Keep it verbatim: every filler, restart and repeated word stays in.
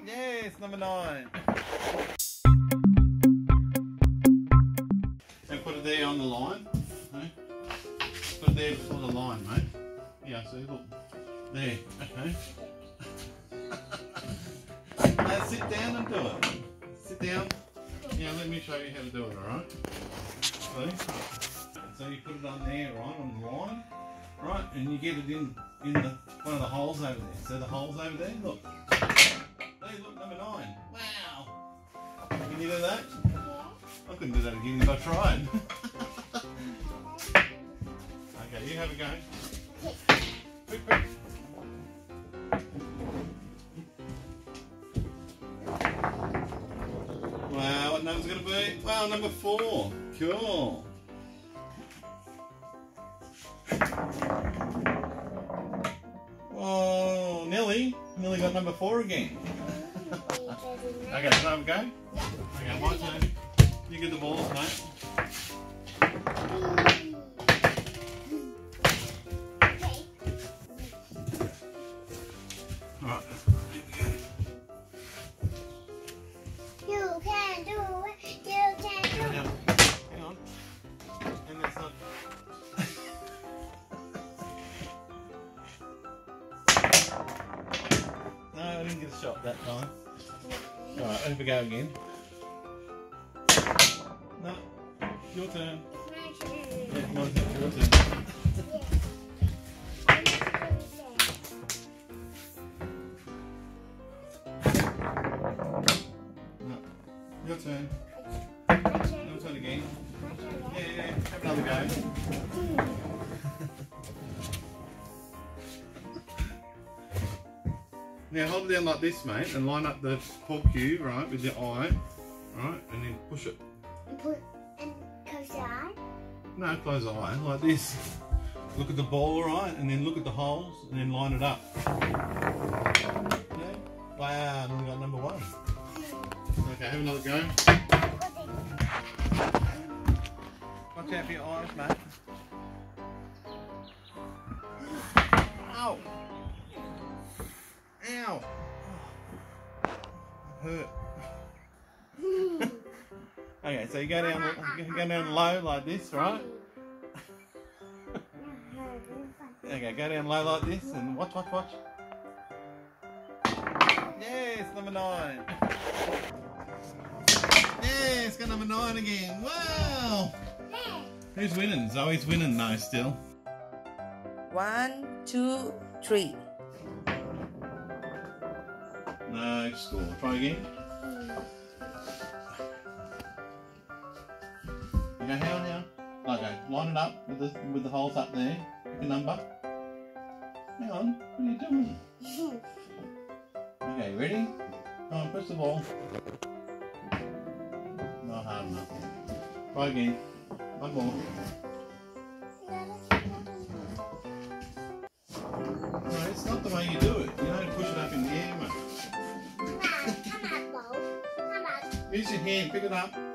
Yes, number nine. And put it there on the line. Okay? Put it there before the line, mate. Yeah, see, look. There, okay. Now sit down and do it. Sit down. Yeah, let me show you how to do it, alright? See? So you put it on there, right, on the line, right, and you get it in in the one of the holes over there. So the holes over there, look. Hey, look, number nine. Wow. Can you do that? Yeah. I couldn't do that again if I tried. Okay, you have a go. Quick, quick. Wow, what number's it going to be? Wow, number four. Cool. Oh, Nelly. Nelly got number four again. Okay, so have a go? Okay, my turn. You get the balls, mate. Alright, You can do it. You can do it. hang on. And that's not... No, I didn't get a shot that time. Alright, over we go again. No, your turn. Yeah, my turn, your turn. No, your turn. Your turn again. Yeah, yeah, yeah. Have another go. Now hold it down like this, mate, and line up the pull cue, right, with your eye, right, and then push it. And put and close your eye. No, close the eye, like this. Look at the ball, right, and then look at the holes, and then line it up. Okay. Wow, and we got number one. Okay, have another go. Watch out for your eyes, mate. Ow! Ow! Hurt. Okay, so you go down, you go down low like this, right? Okay, go down low like this, and watch, watch, watch. Yes, number nine. Yes, got number nine again. Wow! Who's winning? Zoe's winning though still. One, two, three. No score. Try again. Okay, hang on now. Okay, line it up with the with the holes up there. Pick a number. Hang on, what are you doing? Okay, ready? Come on, press the ball. Not hard enough. Try again. One more. No, it's not the way you do it. You don't push it up in the air, mate. Use your hand, pick it up.